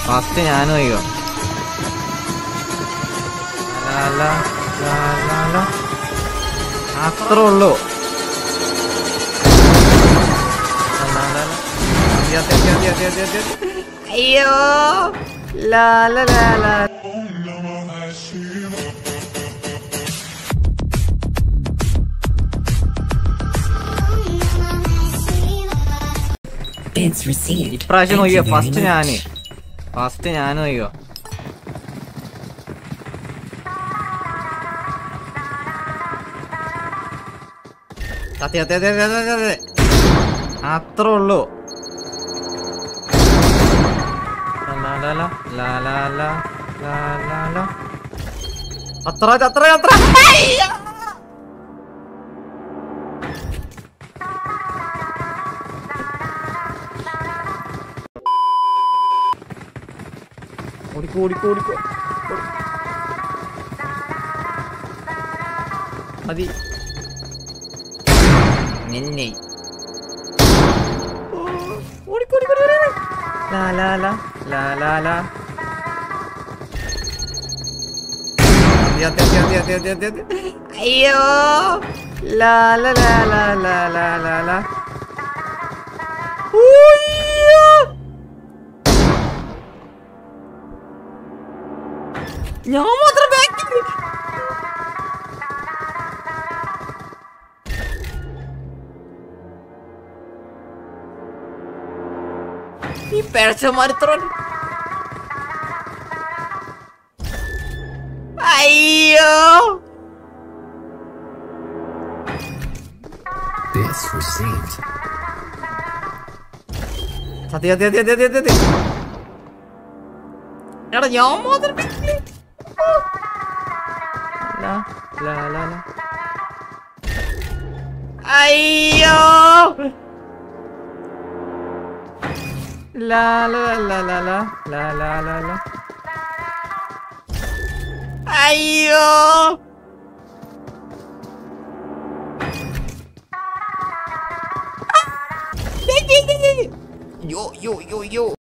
First ഞാനും അയ്യോ അത്രേ ഉള്ളൂ. അയ്യോ ഇപ്രാവശ്യം നോക്കിയോ ഫസ്റ്റ് ഞാനും അയ്യോ അതെ അത്രേ ഉള്ളൂ. അത്ര ഓടിക്കോ മതി നിന്നെ അയ്യോ ഞാൻ മാത്രം ബാക്കിൽ ഈ പേഴ്സന്മാരിത്ര അയ്യോ സത്യ എടാ ഞാൻ മാത്രം അയ്യോ അയ്യോ യോ